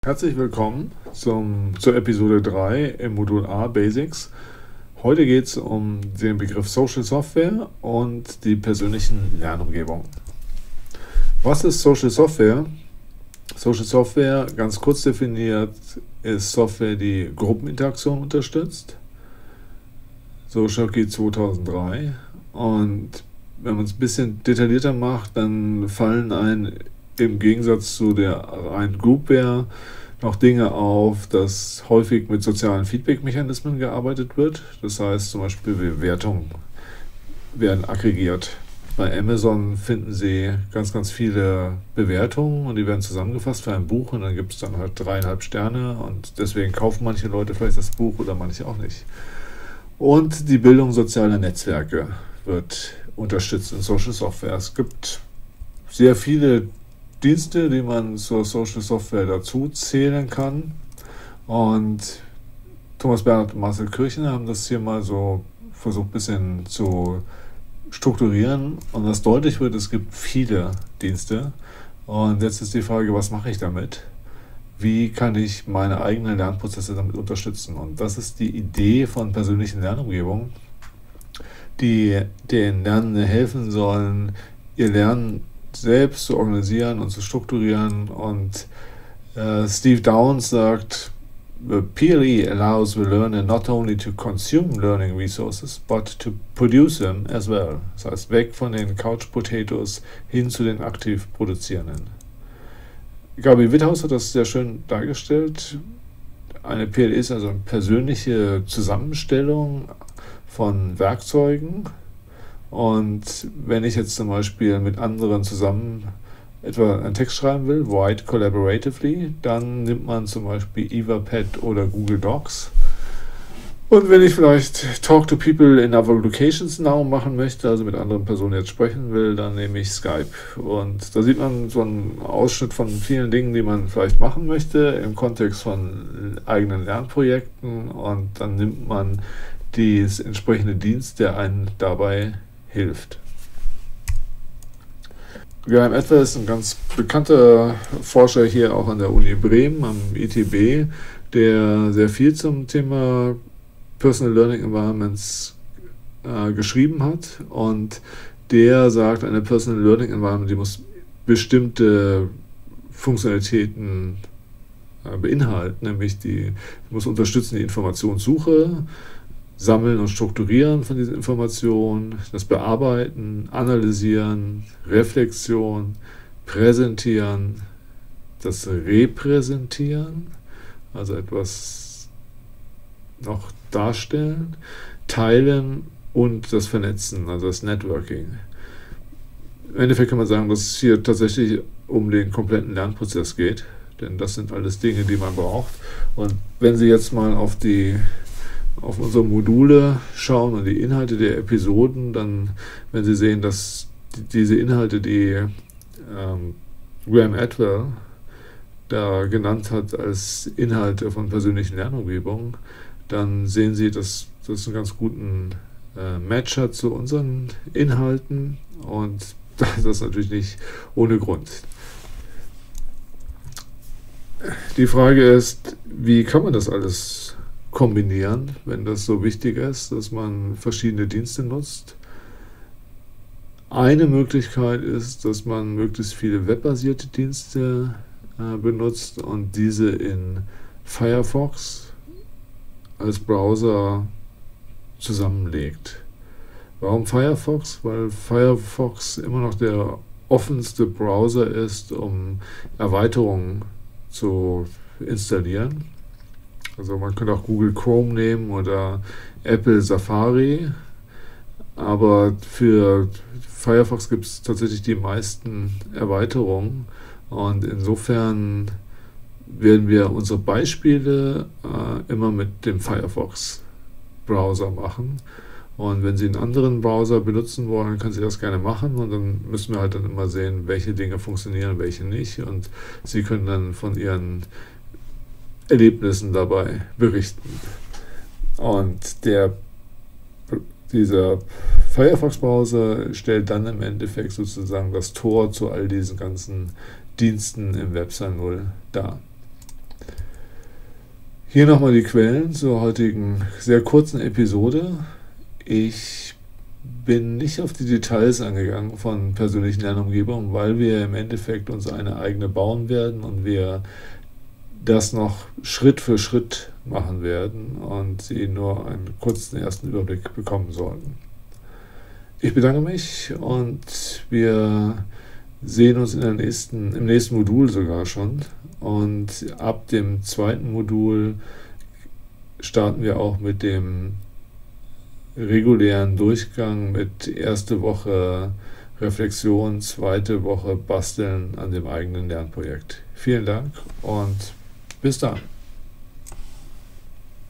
Herzlich willkommen zur Episode 3 im Modul A Basics. Heute geht es um den Begriff Social Software und die persönlichen Lernumgebungen. Was ist Social Software? Social Software, ganz kurz definiert, ist Software, die Gruppeninteraktion unterstützt. So Schocki 2003. Und wenn man es ein bisschen detaillierter macht, dann fallen einem im Gegensatz zu der reinen Groupware noch Dinge auf, dass häufig mit sozialen Feedback-Mechanismen gearbeitet wird. Das heißt zum Beispiel Bewertungen werden aggregiert. Bei Amazon finden Sie ganz viele Bewertungen und die werden zusammengefasst für ein Buch und dann gibt es dann halt 3,5 Sterne und deswegen kaufen manche Leute vielleicht das Buch oder manche auch nicht. Und die Bildung sozialer Netzwerke wird unterstützt in Social Software. Es gibt sehr viele Dienste, die man zur Social Software dazu zählen kann. Und Thomas Bernhard und Marcel Kirchner haben das hier mal so versucht, ein bisschen zu strukturieren. Und was deutlich wird, es gibt viele Dienste. Und jetzt ist die Frage, was mache ich damit? Wie kann ich meine eigenen Lernprozesse damit unterstützen? Und das ist die Idee von persönlichen Lernumgebungen, die den Lernenden helfen sollen, ihr Lernen selbst zu organisieren und zu strukturieren. Und Steve Downes sagt, the PLE allows the learner not only to consume learning resources, but to produce them as well. Das heißt, weg von den Couch Potatoes hin zu den aktiv Produzierenden. Gabi Witthaus hat das sehr schön dargestellt. Eine PLE ist also eine persönliche Zusammenstellung von Werkzeugen. Und wenn ich jetzt zum Beispiel mit anderen zusammen etwa einen Text schreiben will, write collaboratively, dann nimmt man zum Beispiel Etherpad oder Google Docs. Und wenn ich vielleicht Talk to People in other locations now machen möchte, also mit anderen Personen jetzt sprechen will, dann nehme ich Skype. Und da sieht man so einen Ausschnitt von vielen Dingen, die man vielleicht machen möchte im Kontext von eigenen Lernprojekten. Und dann nimmt man das entsprechende Dienst, der einen dabei hilft. Graham Edwell ist ein ganz bekannter Forscher hier auch an der Uni Bremen, am ITB, der sehr viel zum Thema Personal Learning Environments geschrieben hat. Und der sagt, eine Personal Learning Environment, die muss bestimmte Funktionalitäten beinhalten, nämlich die muss unterstützen die Informationssuche, Sammeln und Strukturieren von diesen Informationen, das Bearbeiten, Analysieren, Reflexion, Präsentieren, das Repräsentieren, also etwas noch darstellen, Teilen und das Vernetzen, also das Networking. Im Endeffekt kann man sagen, dass es hier tatsächlich um den kompletten Lernprozess geht, denn das sind alles Dinge, die man braucht. Und wenn Sie jetzt mal auf unsere Module schauen und die Inhalte der Episoden, dann werden Sie sehen, dass diese Inhalte, die Graham Edwell da genannt hat als Inhalte von persönlichen Lernumgebungen, dann sehen Sie, dass das einen ganz guten Match hat zu unseren Inhalten und das ist natürlich nicht ohne Grund. Die Frage ist, wie kann man das alles kombinieren, wenn das so wichtig ist, dass man verschiedene Dienste nutzt. Eine Möglichkeit ist, dass man möglichst viele webbasierte Dienste benutzt und diese in Firefox als Browser zusammenlegt. Warum Firefox? Weil Firefox immer noch der offenste Browser ist, um Erweiterungen zu installieren. Also man könnte auch Google Chrome nehmen oder Apple Safari, aber für Firefox gibt es tatsächlich die meisten Erweiterungen und insofern werden wir unsere Beispiele immer mit dem Firefox Browser machen. Und wenn Sie einen anderen Browser benutzen wollen, können Sie das gerne machen und dann müssen wir halt dann immer sehen, welche Dinge funktionieren, welche nicht und Sie können dann von Ihren Erlebnissen dabei berichten. Und dieser Firefox-Browser stellt dann im Endeffekt sozusagen das Tor zu all diesen ganzen Diensten im Web 2.0 dar. Hier nochmal die Quellen zur heutigen sehr kurzen Episode. Ich bin nicht auf die Details angegangen von persönlichen Lernumgebungen, weil wir im Endeffekt uns eine eigene bauen werden und wir das noch Schritt für Schritt machen werden und Sie nur einen kurzen ersten Überblick bekommen sollten. Ich bedanke mich und wir sehen uns im nächsten Modul sogar schon. Und ab dem zweiten Modul starten wir auch mit dem regulären Durchgang mit erste Woche Reflexion, zweite Woche Basteln an dem eigenen Lernprojekt. Vielen Dank und bis dann.